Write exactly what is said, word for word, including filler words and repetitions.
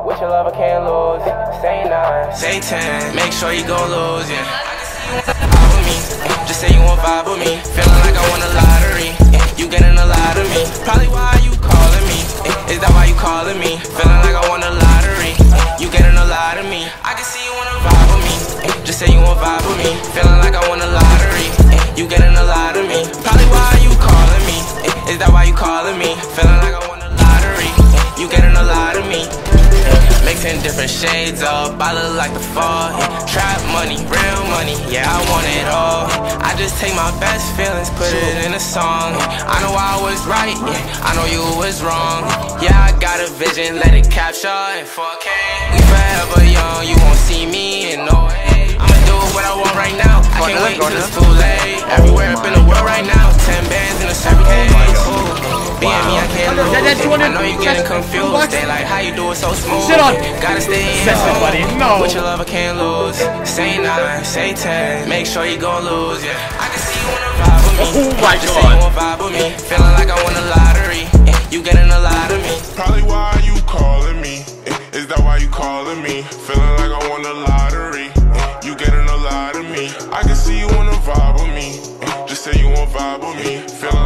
With your love I can't lose, say nine, say ten, make sure you gon' lose, yeah. Vibe with me, just say you won't vibe with me. Feeling like I won a lottery, you getting a lot of me. Probably why you calling me, is that why you calling me? Feeling like I won a lottery, you getting a lot of me. I can see you wanna vibe with me, just say you won't vibe with me. Feeling like I won a lottery, you getting a lot of me. Probably why you calling me, is that why you calling me? Feeling like I won a lottery, you getting a lot of me. Mixing different shades up, I look like the fall, yeah. Trap money, real money, yeah, I want it all. I just take my best feelings, put it in a song. I know I was right, yeah, I know you was wrong. Yeah, I got a vision, let it capture in four K. We forever young, you won't see me in no way. I'ma do what I want right now, I can't wait till it's too late. Everywhere up in the world right now, ten bands in a seven K. Being me, I can't lose. I know you getting confused. They like how you do it so smooth. Sit on. Gotta stay in buddy. No. With your love, I can't lose. Say nine, say ten. Make sure you gon' lose. Yeah. I can see you wanna vibe with me. Oh my Just God. say you wanna vibe with me. Feeling like I won a lottery. Yeah. You getting a lot of me. Probably why you calling me. Is that why you calling me? Feeling like I won a lottery. You getting a lot of me. I can see you wanna vibe with me. Just say you wanna vibe with me. Feeling